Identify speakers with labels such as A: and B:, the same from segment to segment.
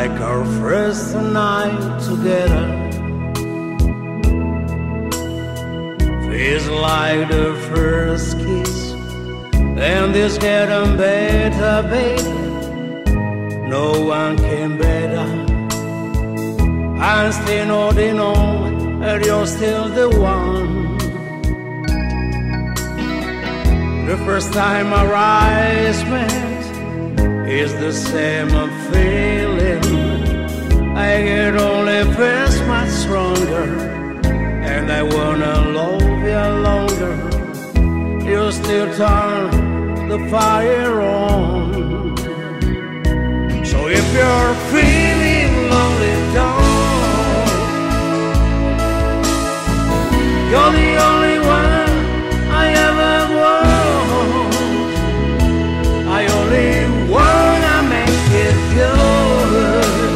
A: like our first night together. Feels like the first kiss, and it's getting better, baby. No one can better. I'm still holding on, and you're still the one. The first time our eyes met is the same feeling. I get only feels much stronger, and I wanna love you longer. You still turn the fire on. So if you're feeling lonely, don't. You're the only one I ever want. I only wanna make it good.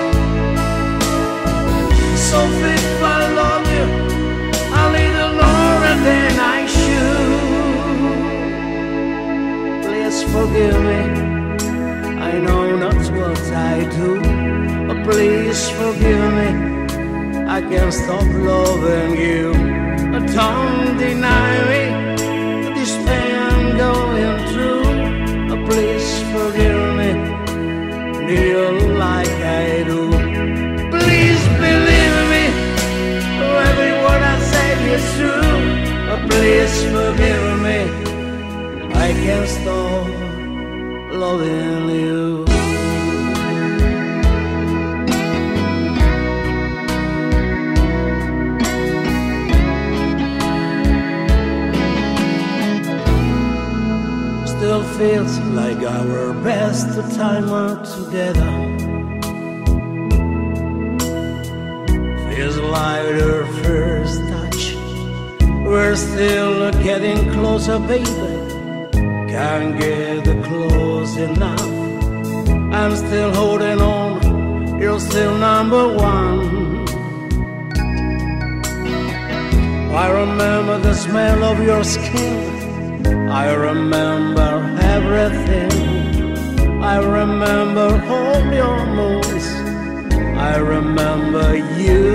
A: So if I love you a little more than I should, please forgive me. I know not what I do, but please forgive me. I can't stop loving you. Don't deny me this pain I'm going through. Please forgive me, dear, like I do. Please believe me, every word I say is true. Please forgive me, I can't stop loving you. Still feels like our best time out together. Feels like the first touch. We're still getting closer, baby. Can't get close enough. I'm still holding on. You're still number one. I remember the smell of your skin. I remember everything. I remember all your moves. I remember you.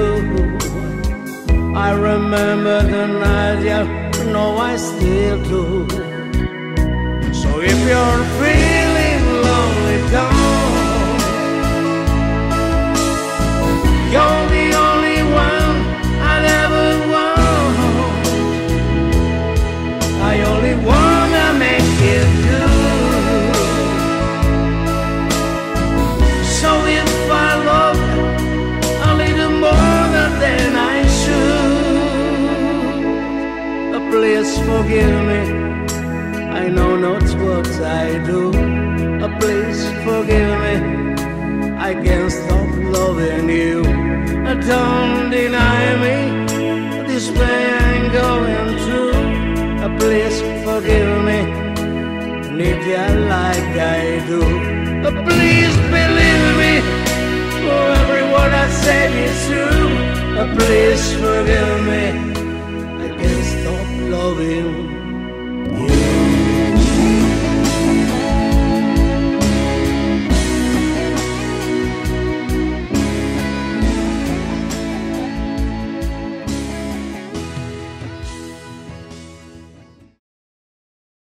A: I remember the night, yeah, no, I still do. So if you're feeling lonely, don't. You're the only one I'd ever want. I only wanna make it good. So if I love you a little more than I should, please forgive me. I know not what I do. Please forgive me. I can't stop loving you. Don't deny me this pain I'm going through. Please forgive me, need you like I do. Please believe me, for every word I said is true. Please forgive me, I can't stop loving you.